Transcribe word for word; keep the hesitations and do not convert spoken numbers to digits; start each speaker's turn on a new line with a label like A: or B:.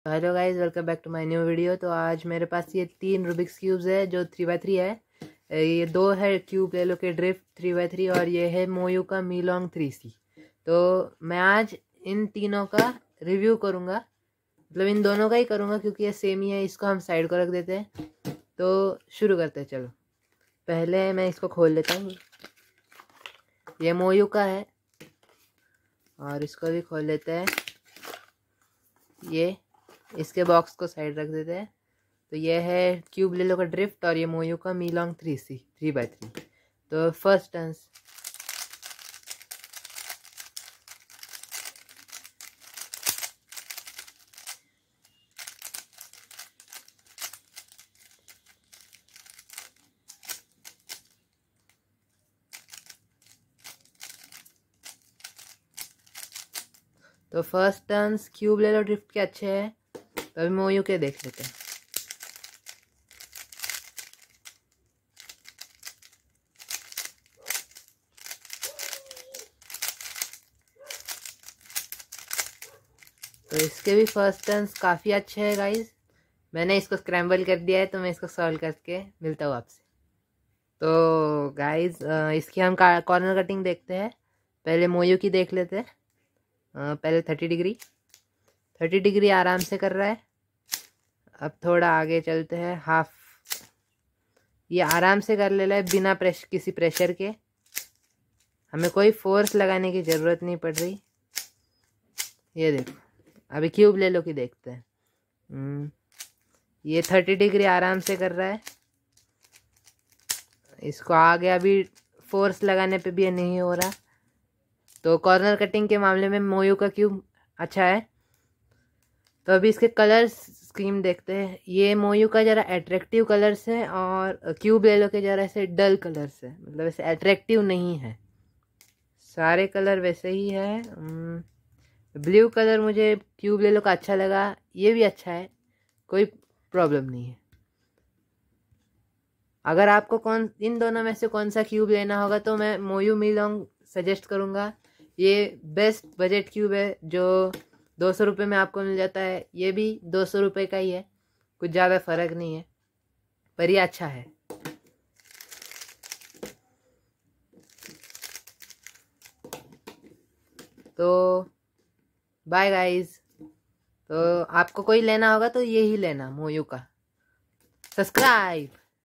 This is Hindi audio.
A: तो hello guys, welcome back to my new video. तो आज मेरे पास ये तीन रूबिक्स क्यूब्स है जो थ्री बाई थ्री है। ये दो है क्यूब ले लो के ड्रिफ्ट थ्री बाई थ्री और ये है मोयू का मीलोंग थ्री सी। तो मैं आज इन तीनों का रिव्यू करूँगा, मतलब इन दोनों का ही करूँगा क्योंकि ये सेम ही है। इसको हम साइड को रख देते हैं। तो शुरू करते हैं, चलो। पहले मैं इसको खोल लेता हूँ। ये मोयू का है और इसको भी खोल लेते हैं। ये इसके बॉक्स को साइड रख देते हैं। तो ये है क्यूब लेलो का ड्रिफ्ट और ये मोयू का Meilong three C three by three. तो फर्स्ट टर्न्स तो फर्स्ट टर्न्स क्यूब लेलो ड्रिफ्ट के अच्छे हैं। तो अभी मोयू के देख लेते हैं। तो इसके भी फर्स्ट टर्न्स काफ़ी अच्छे हैं गाइस। मैंने इसको स्क्रैम्बल कर दिया है, तो मैं इसको सॉल्व करके मिलता हूँ आपसे। तो गाइस इसकी हम कॉर्नर कटिंग देखते हैं। पहले मोयू की देख लेते हैं। पहले थर्टी डिग्री थर्टी डिग्री आराम से कर रहा है। अब थोड़ा आगे चलते हैं। हाफ ये आराम से कर ले रहा है बिना प्रेश किसी प्रेशर के। हमें कोई फोर्स लगाने की ज़रूरत नहीं पड़ रही। ये देखो, अभी क्यूब ले लो कि देखते हैं। ये थर्टी डिग्री आराम से कर रहा है। इसको आगे अभी फोर्स लगाने पे भी नहीं हो रहा। तो कॉर्नर कटिंग के मामले में मोयू का क्यूब अच्छा है। तो अभी इसके कलर स्कीम देखते हैं। ये मोयू का ज़रा अट्रैक्टिव कलर्स है और क्यूब ले लो के ज़रा ऐसे डल कलर्स है, मतलब ऐसे अट्रैक्टिव नहीं है। सारे कलर वैसे ही है। ब्लू कलर मुझे क्यूब ले लो का अच्छा लगा। ये भी अच्छा है, कोई प्रॉब्लम नहीं है। अगर आपको कौन इन दोनों में से कौन सा क्यूब लेना होगा तो मैं मोयू मीलोंग सजेस्ट करूँगा। ये बेस्ट बजट क्यूब है जो दो सौ रुपये में आपको मिल जाता है। ये भी दो सौ रुपये का ही है, कुछ ज़्यादा फ़र्क नहीं है, पर ये अच्छा है। तो बाय गाइस। तो आपको कोई लेना होगा तो यही लेना, मोयू का। सब्सक्राइब।